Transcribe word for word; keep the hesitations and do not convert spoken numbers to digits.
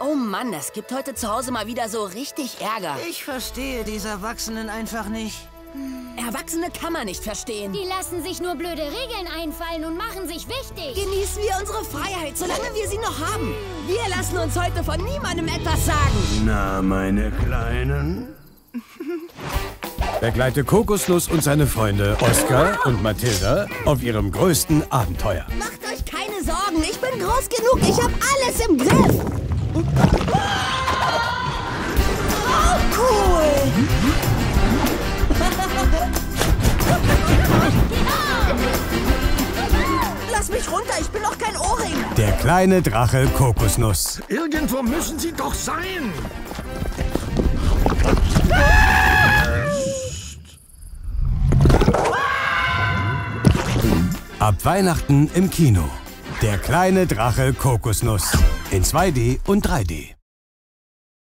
Oh Mann, es gibt heute zu Hause mal wieder so richtig Ärger. Ich verstehe diese Erwachsenen einfach nicht. Erwachsene kann man nicht verstehen. Die lassen sich nur blöde Regeln einfallen und machen sich wichtig. Genießen wir unsere Freiheit, solange wir sie noch haben. Wir lassen uns heute von niemandem etwas sagen. Na, meine Kleinen? Begleite Kokosnuss und seine Freunde Oskar und Mathilda auf ihrem größten Abenteuer. Macht euch keine Sorgen, ich bin groß genug, ich habe alles im Griff. Oh, cool. Lass mich runter, ich bin doch kein Ohrring. Der kleine Drache Kokosnuss. Irgendwo müssen sie doch sein. Ab Weihnachten im Kino. Der kleine Drache Kokosnuss. In zwei D und drei D.